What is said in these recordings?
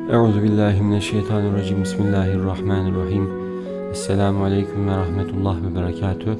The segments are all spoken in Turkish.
Euzubillahimineşşeytanirracim. Bismillahirrahmanirrahim. Esselamu Aleyküm ve Rahmetullah ve Berekatüh.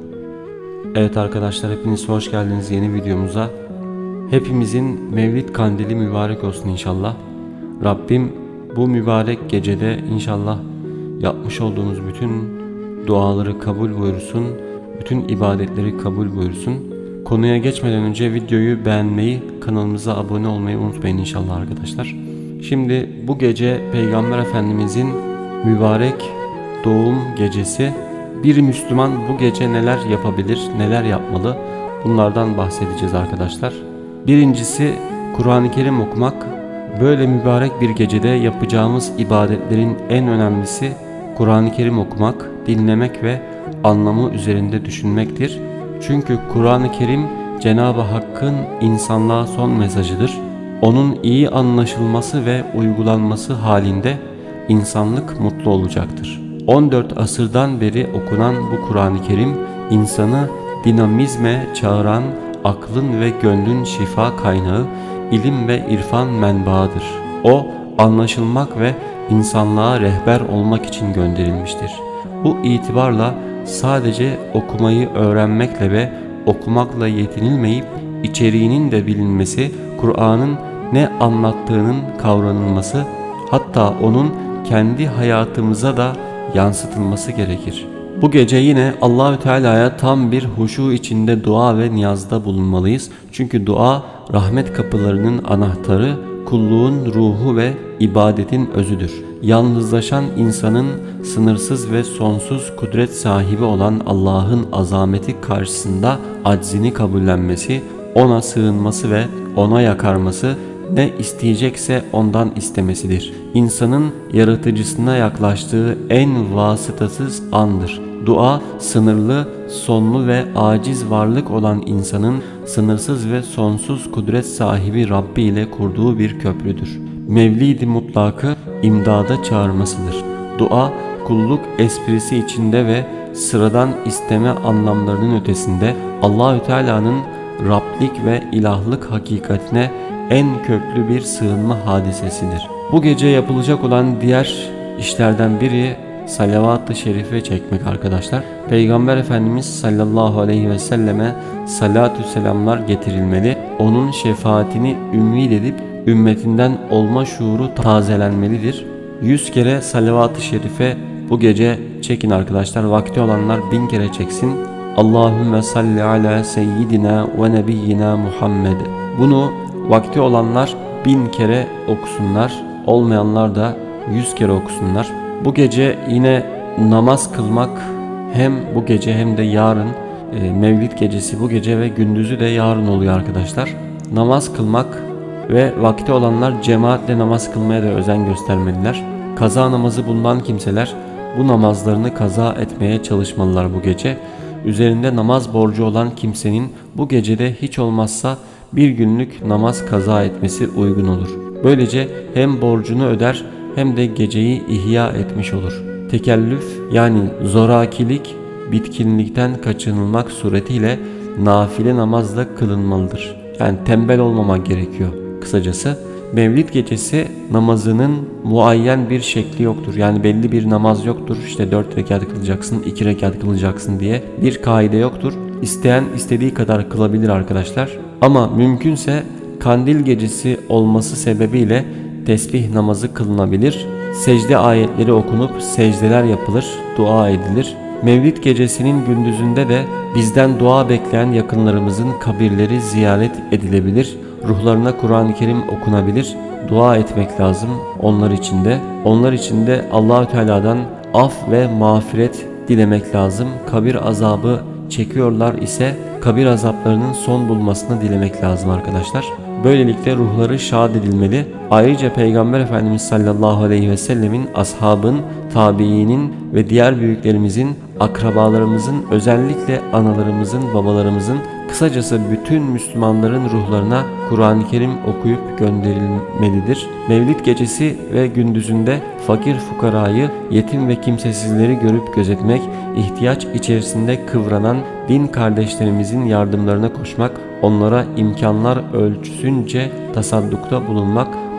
Evet arkadaşlar, hepiniz hoş geldiniz yeni videomuza. Hepimizin Mevlid kandili mübarek olsun inşallah. Rabbim bu mübarek gecede inşallah yapmış olduğumuz bütün duaları kabul buyursun. Bütün ibadetleri kabul buyursun. Konuya geçmeden önce videoyu beğenmeyi, kanalımıza abone olmayı unutmayın inşallah arkadaşlar. Şimdi bu gece Peygamber Efendimizin mübarek doğum gecesi. Bir Müslüman bu gece neler yapabilir, neler yapmalı? Bunlardan bahsedeceğiz arkadaşlar. Birincisi Kur'an-ı Kerim okumak. Böyle mübarek bir gecede yapacağımız ibadetlerin en önemlisi Kur'an-ı Kerim okumak, dinlemek ve anlamı üzerinde düşünmektir. Çünkü Kur'an-ı Kerim Cenab-ı Hakk'ın insanlığa son mesajıdır. Onun iyi anlaşılması ve uygulanması halinde insanlık mutlu olacaktır. 14 asırdan beri okunan bu Kur'an-ı Kerim insanı dinamizme çağıran, aklın ve gönlün şifa kaynağı, ilim ve irfan menbaıdır. O anlaşılmak ve insanlığa rehber olmak için gönderilmiştir. Bu itibarla sadece okumayı öğrenmekle ve okumakla yetinilmeyip içeriğinin de bilinmesi, Kur'an'ın ne anlattığının kavranılması, hatta onun kendi hayatımıza da yansıtılması gerekir. Bu gece yine Allahü Teala'ya tam bir huşu içinde dua ve niyazda bulunmalıyız. Çünkü dua rahmet kapılarının anahtarı, kulluğun ruhu ve ibadetin özüdür. Yalnızlaşan insanın sınırsız ve sonsuz kudret sahibi olan Allah'ın azameti karşısında aczini kabullenmesi, ona sığınması ve ona yakarması, ne isteyecekse ondan istemesidir. İnsanın yaratıcısına yaklaştığı en vasıtasız andır. Dua, sınırlı, sonlu ve aciz varlık olan insanın sınırsız ve sonsuz kudret sahibi Rabbi ile kurduğu bir köprüdür. Mevlid-i mutlakı imdada çağırmasıdır. Dua, kulluk esprisi içinde ve sıradan isteme anlamlarının ötesinde Allahü Teala'nın Rablik ve ilahlık hakikatine en köklü bir sığınma hadisesidir. Bu gece yapılacak olan diğer işlerden biri salavat-ı şerife çekmek arkadaşlar. Peygamber Efendimiz sallallahu aleyhi ve selleme salatü selamlar getirilmeli. Onun şefaatini ümid edip ümmetinden olma şuuru tazelenmelidir. 100 kere salavat-ı şerife bu gece çekin arkadaşlar. Vakti olanlar 1000 kere çeksin. Allahümme salli ala seyyidina ve nebiyyina Muhammed. Bunu vakti olanlar 1000 kere okusunlar. Olmayanlar da 100 kere okusunlar. Bu gece yine namaz kılmak hem bu gece hem de yarın, Mevlid gecesi bu gece ve gündüzü de yarın oluyor arkadaşlar. Namaz kılmak ve vakti olanlar cemaatle namaz kılmaya da özen göstermeliler. Kaza namazı bulunan kimseler bu namazlarını kaza etmeye çalışmalılar bu gece. Üzerinde namaz borcu olan kimsenin bu gecede hiç olmazsa bir günlük namaz kaza etmesi uygun olur. Böylece hem borcunu öder hem de geceyi ihya etmiş olur. Tekellüf yani zorakilik, bitkinlikten kaçınılmak suretiyle nafile namazla kılınmalıdır. Yani tembel olmamak gerekiyor kısacası. Mevlid gecesi namazının muayyen bir şekli yoktur. Yani belli bir namaz yoktur. İşte 4 rekat kılacaksın, 2 rekat kılacaksın diye bir kaide yoktur. İsteyen istediği kadar kılabilir arkadaşlar. Ama mümkünse kandil gecesi olması sebebiyle tesbih namazı kılınabilir. Secde ayetleri okunup secdeler yapılır, dua edilir. Mevlid gecesinin gündüzünde de bizden dua bekleyen yakınlarımızın kabirleri ziyaret edilebilir. Ruhlarına Kur'an-ı Kerim okunabilir. Dua etmek lazım onlar için de. Onlar için de Allahü Teala'dan af ve mağfiret dilemek lazım. Kabir azabı çekiyorlar ise kabir azaplarının son bulmasını dilemek lazım arkadaşlar. Böylelikle ruhları şad edilmeli. Ayrıca Peygamber Efendimiz sallallahu aleyhi ve sellemin, ashabın, tabiinin ve diğer büyüklerimizin, akrabalarımızın, özellikle analarımızın, babalarımızın, kısacası bütün Müslümanların ruhlarına Kur'an-ı Kerim okuyup gönderilmelidir. Mevlid gecesi ve gündüzünde fakir fukarayı, yetim ve kimsesizleri görüp gözetmek, ihtiyaç içerisinde kıvranan din kardeşlerimizin yardımlarına koşmak, onlara imkanlar ölçüsünce tasaddukta bulunmak,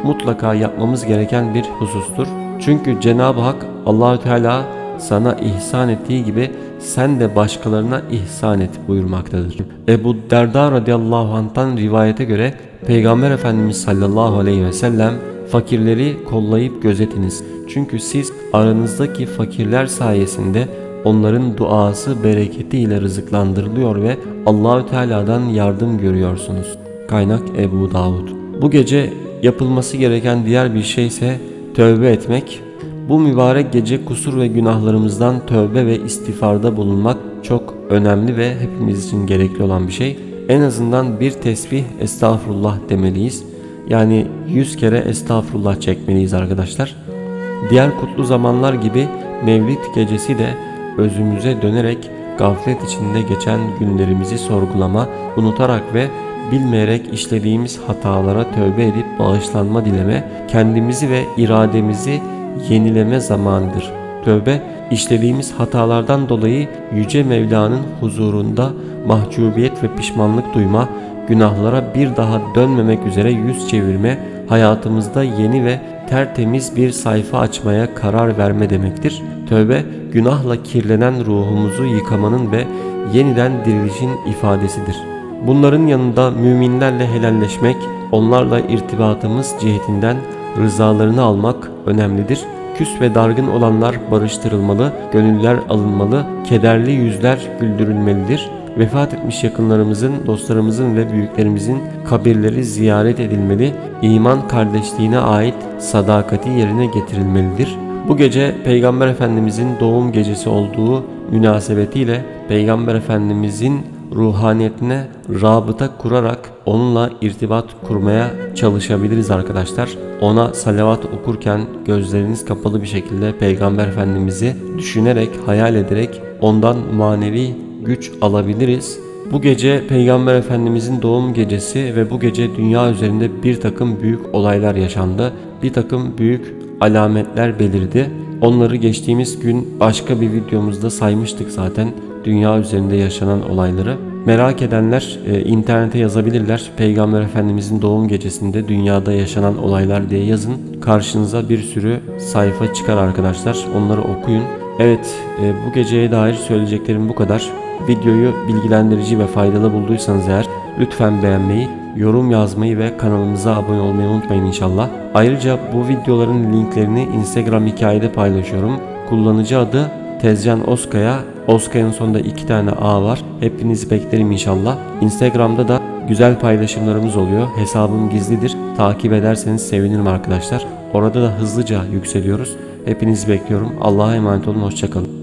mutlaka yapmamız gereken bir husustur. Çünkü Cenab-ı Hak Allahü Teala sana ihsan ettiği gibi sen de başkalarına ihsan et buyurmaktadır. Ebu Derda radıyallahu anh'tan rivayete göre Peygamber Efendimiz sallallahu aleyhi ve sellem fakirleri kollayıp gözetiniz. Çünkü siz aranızdaki fakirler sayesinde onların duası bereketiyle rızıklandırılıyor ve Allahü Teala'dan yardım görüyorsunuz. Kaynak Ebu Davud. Bu gece yapılması gereken diğer bir şey ise tövbe etmek. Bu mübarek gece kusur ve günahlarımızdan tövbe ve istiğfarda bulunmak çok önemli ve hepimiz için gerekli olan bir şey. En azından bir tesbih estağfurullah demeliyiz. Yani 100 kere estağfurullah çekmeliyiz arkadaşlar. Diğer kutlu zamanlar gibi Mevlid gecesi de özümüze dönerek gaflet içinde geçen günlerimizi sorgulama, unutarak ve bilmeyerek işlediğimiz hatalara tövbe edip bağışlanma dileme, kendimizi ve irademizi yenileme zamanıdır. Tövbe, işlediğimiz hatalardan dolayı Yüce Mevla'nın huzurunda mahcubiyet ve pişmanlık duyma, günahlara bir daha dönmemek üzere yüz çevirme, hayatımızda yeni ve tertemiz bir sayfa açmaya karar verme demektir. Tövbe, günahla kirlenen ruhumuzu yıkamanın ve yeniden dirilişin ifadesidir. Bunların yanında müminlerle helalleşmek, onlarla irtibatımız cihetinden rızalarını almak önemlidir. Küs ve dargın olanlar barıştırılmalı, gönüller alınmalı, kederli yüzler güldürülmelidir. Vefat etmiş yakınlarımızın, dostlarımızın ve büyüklerimizin kabirleri ziyaret edilmeli, iman kardeşliğine ait sadakati yerine getirilmelidir. Bu gece Peygamber Efendimizin doğum gecesi olduğu münasebetiyle Peygamber Efendimizin ruhaniyetine rabıta kurarak onunla irtibat kurmaya çalışabiliriz arkadaşlar. Ona salavat okurken gözleriniz kapalı bir şekilde Peygamber Efendimiz'i düşünerek, hayal ederek ondan manevi güç alabiliriz. Bu gece Peygamber Efendimizin doğum gecesi ve bu gece dünya üzerinde bir takım büyük olaylar yaşandı. Bir takım büyük alametler belirdi. Onları geçtiğimiz gün başka bir videomuzda saymıştık zaten, dünya üzerinde yaşanan olayları. Merak edenler internete yazabilirler. Peygamber Efendimizin doğum gecesinde dünyada yaşanan olaylar diye yazın. Karşınıza bir sürü sayfa çıkar arkadaşlar. Onları okuyun. Evet, bu geceye dair söyleyeceklerim bu kadar. Videoyu bilgilendirici ve faydalı bulduysanız eğer lütfen beğenmeyi, yorum yazmayı ve kanalımıza abone olmayı unutmayın inşallah. Ayrıca bu videoların linklerini Instagram hikayede paylaşıyorum. Kullanıcı adı Tezcan Oskaya. Oskaya'nın sonunda 2 tane A var. Hepinizi beklerim inşallah. Instagram'da da güzel paylaşımlarımız oluyor. Hesabım gizlidir. Takip ederseniz sevinirim arkadaşlar. Orada da hızlıca yükseliyoruz. Hepinizi bekliyorum. Allah'a emanet olun. Hoşça kalın.